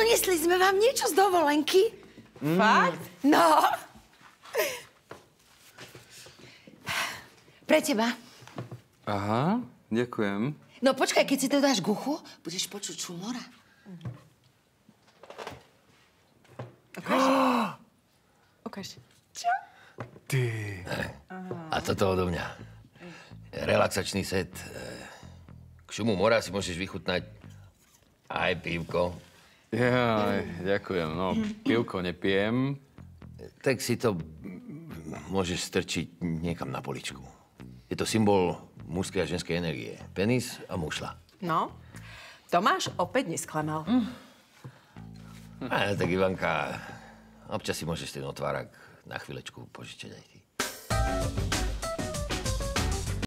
Doniesli sme vám niečo z dovolenky. Fakt? No. Pre teba. Aha, ďakujem. No počkaj, keď si to dáš k uchu, budeš počuť šum mora. Ukáž. Ty. A toto odo mňa. Relaxačný set. K šumu mora si môžeš vychutnať aj pívko. Ja, ďakujem. No, pivko nepijem. Tak si to môžeš strčiť niekam na poličku. Je to symbol mužskej a ženskej energie. Penis a mušla. No, Tomáš opäť nesklamal. A tak Ivanka, občas si môžeš ten otvárak na chvíľečku požičať aj ty.